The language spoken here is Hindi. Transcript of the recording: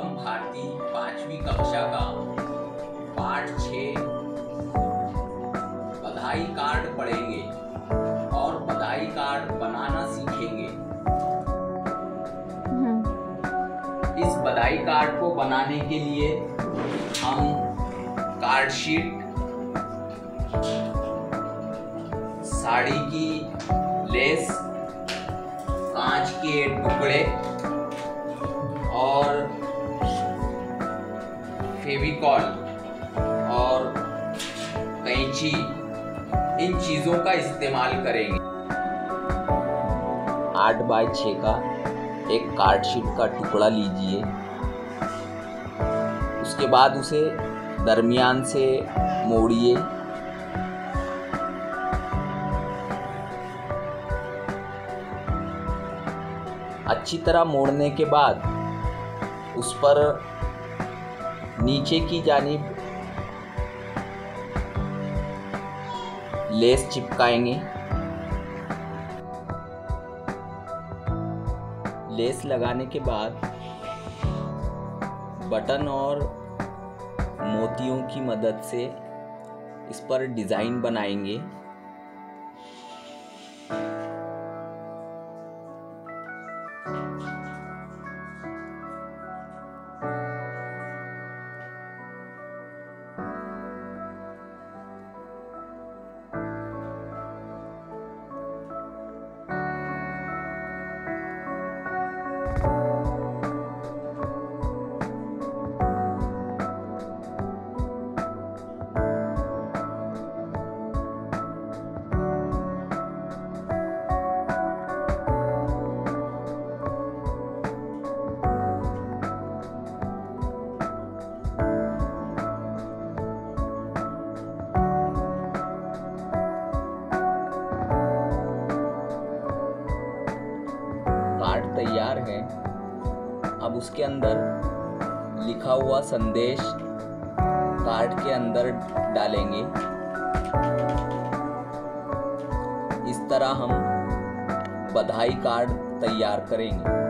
नवम भारती 5वीं कक्षा का पाठ 6 बधाई कार्ड पढ़ेंगे और बधाई कार्ड बनाना सीखेंगे। इस बधाई कार्ड को बनाने के लिए हम कार्ड शीट, साड़ी की लेस, कांच के टुकड़े और फेविकॉल और कैंची, इन चीजों का इस्तेमाल करेंगे। 8 बाय 6 का एक कार्ड शीट का टुकड़ा लीजिए। उसके बाद उसे दरमियान से मोड़िए। अच्छी तरह मोड़ने के बाद उस पर नीचे की जानिब लेस चिपकाएंगे। लेस लगाने के बाद बटन और मोतियों की मदद से इस पर डिज़ाइन बनाएंगे। कार्ड तैयार है। अब उसके अंदर लिखा हुआ संदेश कार्ड के अंदर डालेंगे। इस तरह हम बधाई कार्ड तैयार करेंगे।